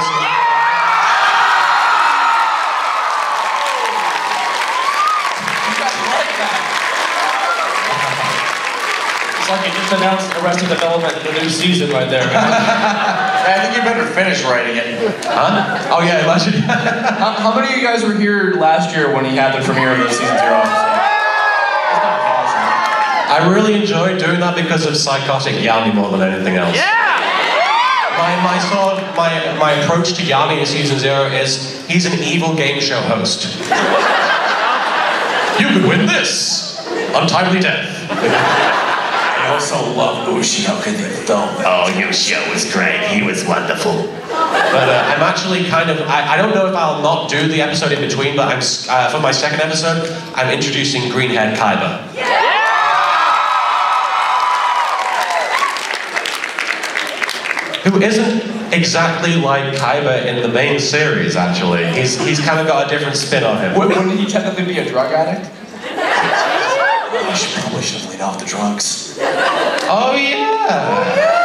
It's like you just announced Arrested Development, the new season right there. I think you better finish writing it. Huh? Oh yeah, imagine. How many of you guys were here last year when he had the premiere of the Season 0 episode? I really enjoyed doing that because of psychotic Yanni more than anything else. Yeah! My approach to Yanni in Season 0 is he's an evil game show host. You could win this! Untimely death. I also love Ushio because he filmed. Oh, Ushio was great. He was wonderful. But I'm actually kind of, I don't know if I'll not do the episode in between, but I'm for my second episode, I'm introducing Greenhead Kaiba. Who isn't exactly like Kaiba in the main series, actually. He's kind of got a different spin on him. Wouldn't he technically be a drug addict? You probably should have laid off the drugs. Oh yeah!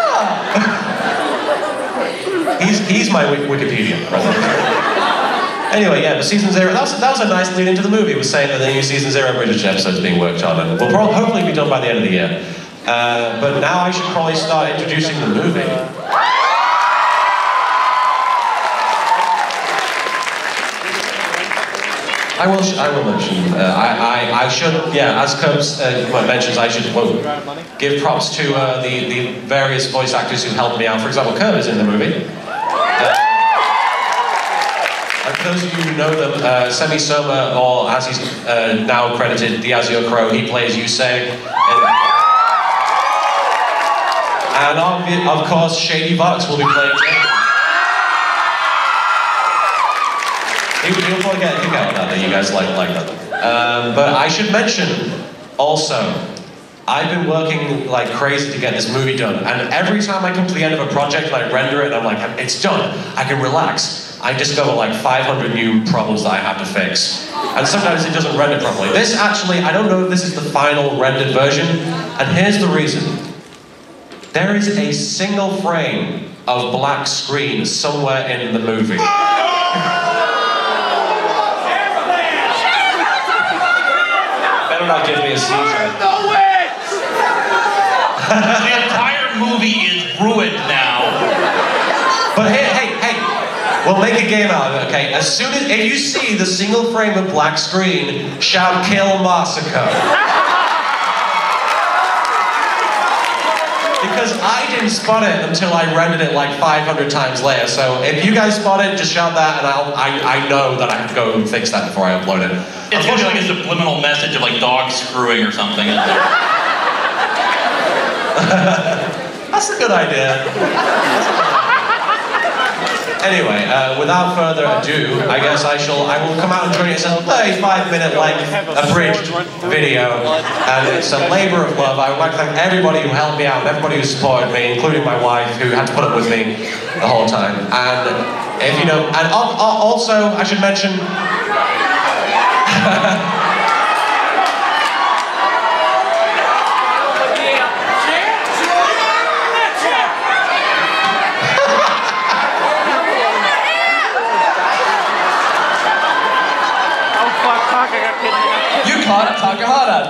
He's my Wikipedia. Anyway, yeah, the Season 0, that was a nice lead into the movie. It was saying that the new Season 0 British episode is being worked on, and will hopefully be done by the end of the year. But now I should probably start introducing the movie. I will mention, I should, yeah, as Curbs mentions, I should give props to the various voice actors who helped me out. For example, Curb is in the movie. And for those of you who know them, Semi Soma, or as he's now credited, Diazio Crow, he plays Yusei. And of course, Shady Vox will be playing Jake. He'll probably get a kick out of that you guys like that. But I should mention, also, I've been working like crazy to get this movie done, and every time I come to the end of a project and I render it, I'm like, it's done, I can relax. I discover like 500 new problems that I have to fix. And sometimes it doesn't render properly. This actually, I don't know if this is the final rendered version, and here's the reason. There is a single frame of black screen somewhere in the movie. Better not give me a seizure. The entire movie is ruined now. But hey, we'll make a game out of it, okay? As soon as, if you see the single frame of black screen, shout kill Masako. Because I didn't spot it until I rendered it like 500 times later. So if you guys spot it, just shout that, and I know that I have to go and fix that before I upload it. It's gonna be like a subliminal message of like dogs screwing or something. That's a good idea. Anyway, without further ado, I guess I will come out and join you. It's a 35-minute length abridged video, and it's a labor of love. I would like to thank everybody who helped me out, everybody who supported me, including my wife, who had to put up with me the whole time. And if you know, and also I should mention. You caught it, Takahata.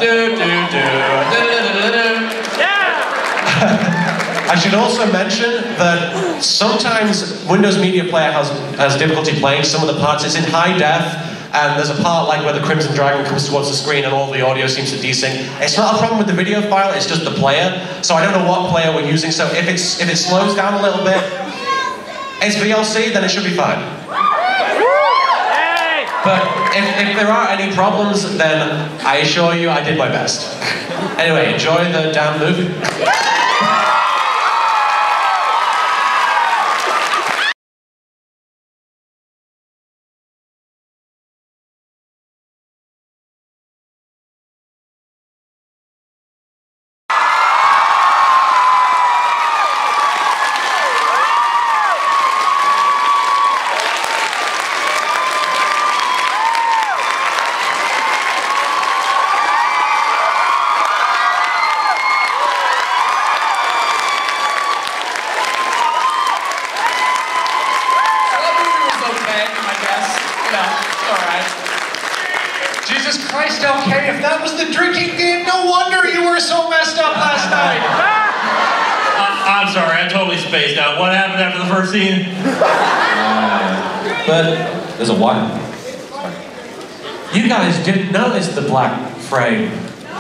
I should also mention that sometimes Windows Media Player has difficulty playing some of the parts. It's in high def, and there's a part like where the Crimson Dragon comes towards the screen and all the audio seems to desync. It's not a problem with the video file, it's just the player. So I don't know what player we're using, so if it slows down a little bit, it's VLC, then it should be fine. But if there are any problems, then I assure you I did my best. Anyway, enjoy the damn movie. Jesus Christ, okay, if that was the drinking game, no wonder you were so messed up last night. I'm sorry, I totally spaced out. What happened after the first scene? But there's a one. You guys didn't notice the black frame.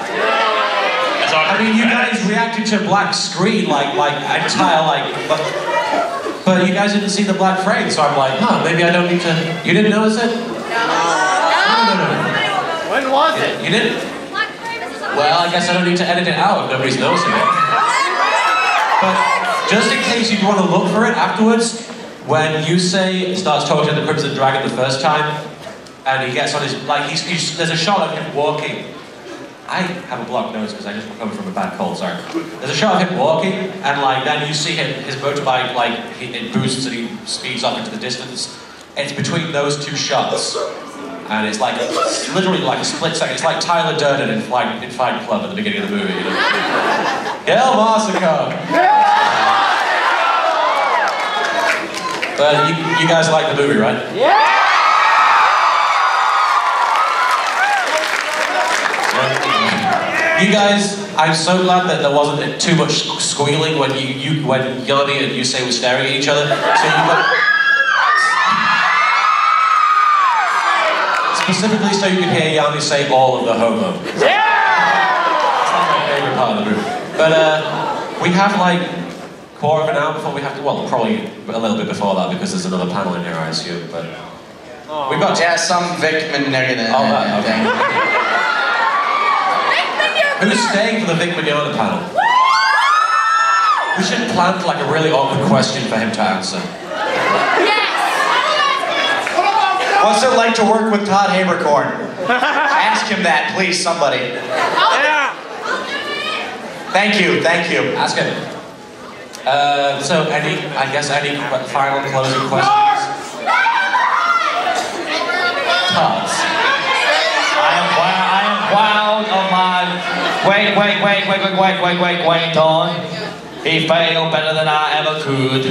I mean, you guys reacted to black screen like entire but you guys didn't see the black frame, so I'm like, huh, maybe I don't need to. You didn't notice it? No. When was it? You didn't? Well, I guess I don't need to edit it out if nobody's noticing it. But just in case you want to look for it afterwards, when Yusei starts talking to the Crimson Dragon the first time, and he gets on his, there's a shot of him walking. I have a blocked nose because I just recovered from a bad cold, sorry. There's a shot of him walking, and then you see his motorbike, it boosts and he speeds off into the distance. It's between those two shots. And it's literally like a split second. It's like Tyler Durden in Fight Club at the beginning of the movie, you know? Gail Marsico! But you guys like the movie, right? Yeah! You guys, I'm so glad that there wasn't too much squealing when Yanni and Yusei were staring at each other. So you got... Specifically so you can hear Yanni say all of the homo. Yeah! It's not my favorite part of the movie. But we have quarter of an hour before we have to, well, probably a little bit before that because there's another panel in here, I assume, but... We've got... Yeah, some Vic Mignogna. Oh, that, okay. Who's staying for the Vic Mignogna panel? We should plan a really awkward question for him to answer. What's it like to work with Todd Haberkorn? Ask him that, please, somebody. Thank you. Ask him. So, any final closing questions? Todd's. I am proud of my... Wait, Don. He failed better than I ever could.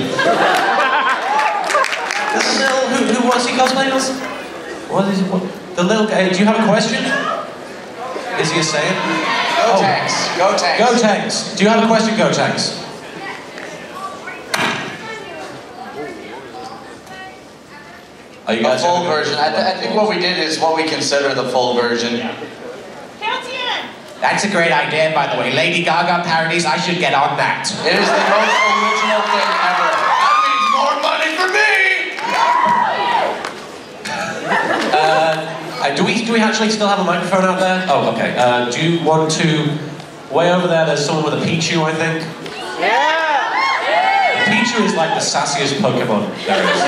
Who was he cosplaying as? The little guy. Do you have a question? Is he a Saiyan? Go Tanks. Go Tanks. Go Tanks. Do you have a question, Go Tanks? Are you guys a full version? I think what we did is what we consider the full version. That's a great idea, by the way. Lady Gaga parodies, I should get on that. It is the most original thing ever. That means more money for me! Do we actually still have a microphone out there? Oh, okay. Do you want to... Way over there, there's someone with a Pichu, I think. Yeah! Pichu is like the sassiest Pokemon there is.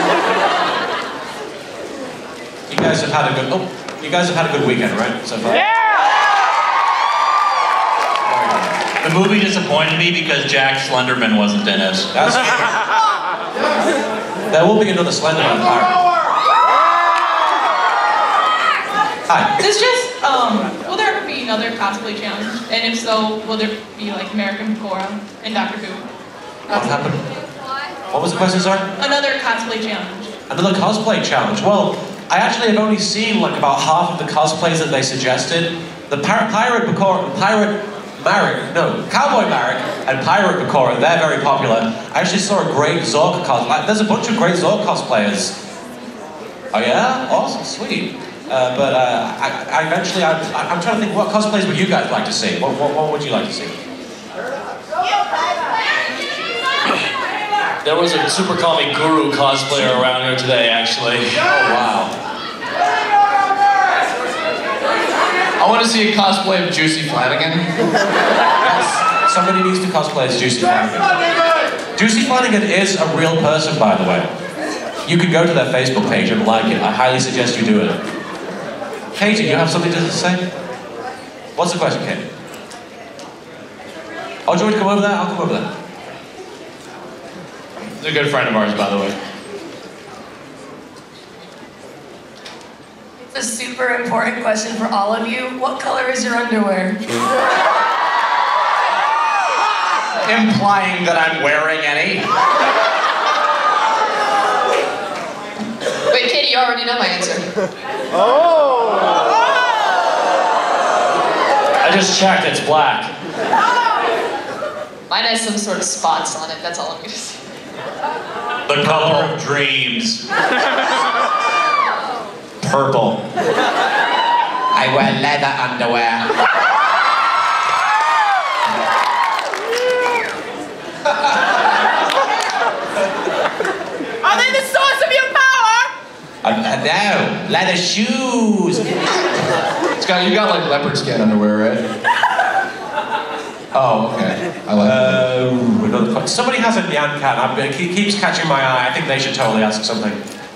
You guys have had a good. Oh, you guys have had a good weekend, right? So far. Yeah. The movie disappointed me because Jack Slenderman wasn't in it. That's there will be another Slenderman pirate. Hi. This just, will there ever be another cosplay challenge? And if so, will there be like American Bakura and Doctor Who? What happened? What was the question, sir? Another cosplay challenge. Another cosplay challenge. Well, I actually have only seen like about half of the cosplays that they suggested. The Cowboy Marek and Pirate Bakura, they're very popular. I actually saw a great Zork cosplay. There's a bunch of great Zork cosplayers. Oh yeah? Awesome, sweet. I'm trying to think, what cosplays would you guys like to see? What would you like to see? There was a Super Comic Guru cosplayer around here today, actually. Oh, wow. I want to see a cosplay of Juicy Flanagan. Yes, somebody needs to cosplay as Juicy Flanagan. Juicy Flanagan is a real person, by the way. You can go to their Facebook page and like it. I highly suggest you do it. Katie, you have something to say? What's the question, Katie? Oh, do you want to come over there? I'll come over there. He's a good friend of ours, by the way. It's a super important question for all of you. What color is your underwear? Implying that I'm wearing any. Wait, Katie, you already know my answer. Oh! I just checked, it's black. Mine has some sort of spots on it, that's all I'm gonna say. The color of dreams. Purple. I wear leather underwear. Are they the source of your power? No, leather shoes. Scott, you got like leopard skin underwear, right? Oh, okay. I like that. Somebody has a Nyan Cat. It keeps catching my eye. I think they should totally ask something.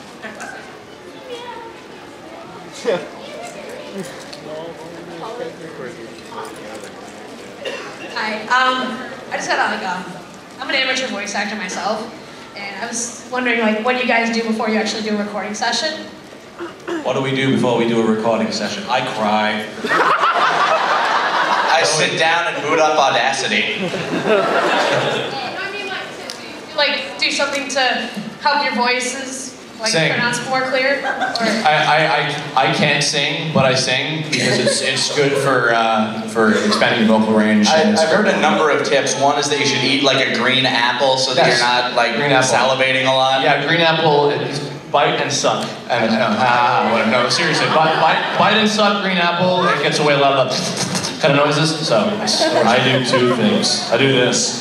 Hi. I just got I'm an amateur voice actor myself, and I was wondering what do you guys do before you actually do a recording session? What do we do before we do a recording session? I cry. I sit down and boot up Audacity. Do something to help your voices Sing. pronounce more clear? I can't sing, but I sing because it's good for expanding your vocal range. I've heard a number of tips. One is that you should eat like a green apple so that you're not salivating a lot. Yeah, green apple. Bite and suck. No, seriously, bite and suck green apple. It gets away a lot of the kind of noises. So I do two things. I do this.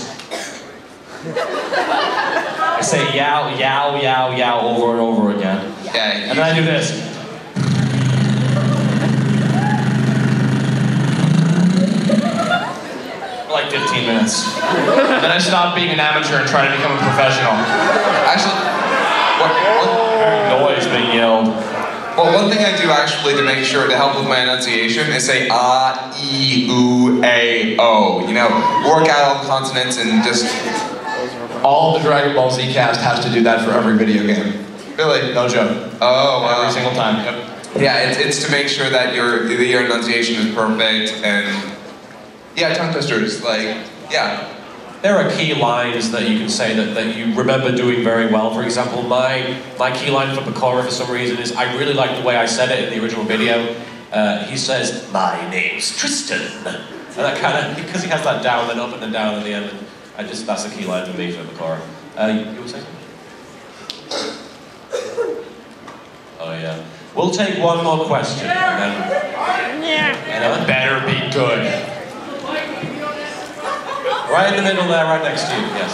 I say yow, yow, yow, yow over and over again. Yeah. And then I do this. For like 15 minutes. And then I stop being an amateur and try to become a professional. Actually, noise being yelled. Well, one thing I do actually to make sure to help with my enunciation is say ah, e, oo, a, o. You know, work out all the consonants and just. All the Dragon Ball Z cast has to do that for every video game. Really? No joke. Oh, wow. Every single time. Yep. Yeah, it's to make sure that your enunciation is perfect and tongue twisters. There are key lines that you can say that you remember doing very well. For example, my key line for Bakura for some reason is I really like the way I said it in the original video. He says, "My name's Tristan," and that kind of because he has that down and up and then down at the end. And that's a key line for me for Bakura. You were saying something? Oh yeah. We'll take one more question. And then, better be good. Right in the middle there, right next to you, yes.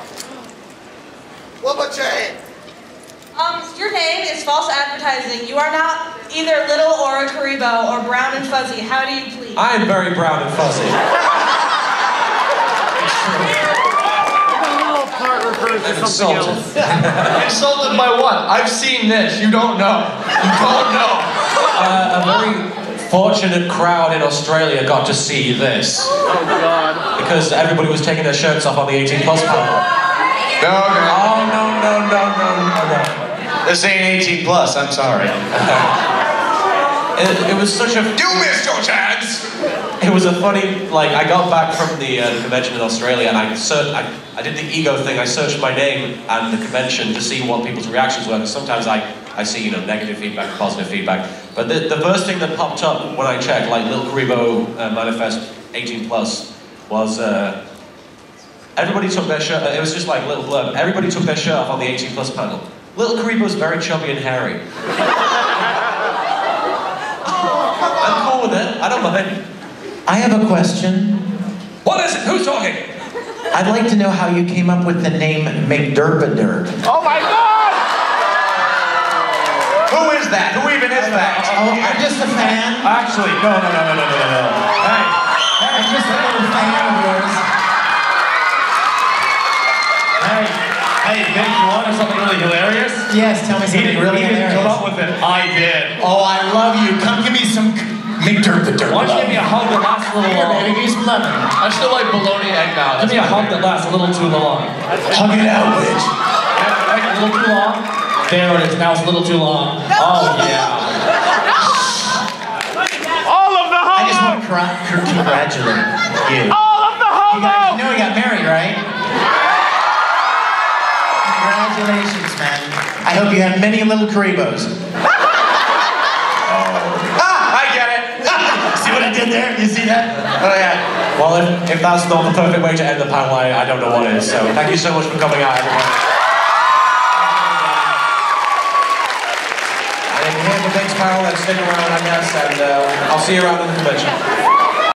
What about your name? Your name is false advertising. You are not either little or a Karibo or brown and fuzzy. How do you please? I am very brown and fuzzy. Insulted. Insulted by what? I've seen this. You don't know. You don't know. A very fortunate crowd in Australia got to see this. Oh God. Because everybody was taking their shirts off on the 18 plus panel. No. Oh, no. This ain't 18 plus, I'm sorry. It was such a... You missed your chance! It was a funny, like, I got back from the convention in Australia and I did the ego thing. I searched my name and the convention to see what people's reactions were. Because sometimes I see, you know, negative feedback, positive feedback. But the first thing that popped up when I checked, like Lil Karibo Manifest 18 plus, was everybody took their shirt. It was just like little blurb. Everybody took their shirt off on the 18 plus panel. Lil Karibo's very chubby and hairy. I'm cool with it. I don't mind. I have a question. What is it? Who's talking? I'd like to know how you came up with the name McDerpaderp. Oh my God! Who is that? Who even is that? Oh, I'm just a fan. Actually, no. Hey, I'm just a little fan of yours. Hey, Vic, you want something really hilarious? Yes, tell me something really He didn't hilarious. come up with it. I did. Oh, I love you. Come give me some McDerpaderp. Why don't you give me a hug that lasts a little Here, long? baby, give me some lemon. I still like bologna egg now. Give me a hug that lasts a little too long. Hug it out, bitch. A little too long? There it is. Now it's a little too long. Oh, yeah. All of the I just homo! want to congratulate you. All of the homo! You know he got married, right? Congratulations, man. I hope you have many little Karibos. I get it. See what I did there? You see that? Oh yeah. well, if that's not the perfect way to end the panel, I don't know what is. So thank you so much for coming out, everyone. And if you hear the next panel, then stick around, I guess, and I'll see you around in the convention.